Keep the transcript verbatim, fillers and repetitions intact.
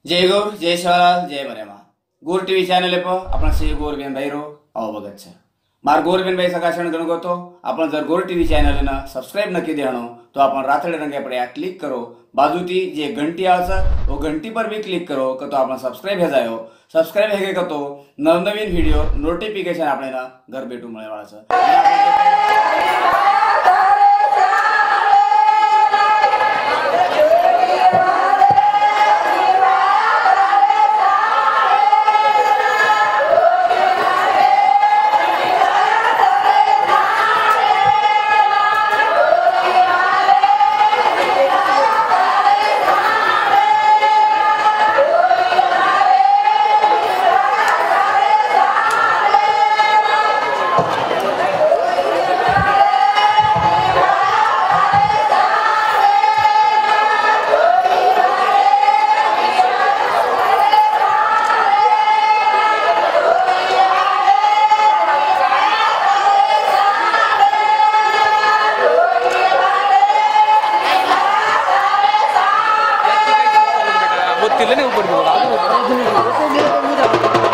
जय गौर जय शिवलाल जय मरेमा गोर TV channel पर आपण से गोरबेन भाई रो अवगत छे मार गोरबेन भाई सकाशण गणगो तो आपण जर गोर टीवी चैनल ने सब्सक्राइब नक्की देहणो तो आपण रातळे रंगे पड़े आ क्लिक करो बाजूती जे घंटी आवशे वो घंटी पर भी क्लिक करो कि तो आपण सब्सक्राइब हे जायो सब्सक्राइब हे के तो नवनवीन वीडियो नोटिफिकेशन आपणे घर बैठू मळे वाळा छे। तिले नहीं ऊपर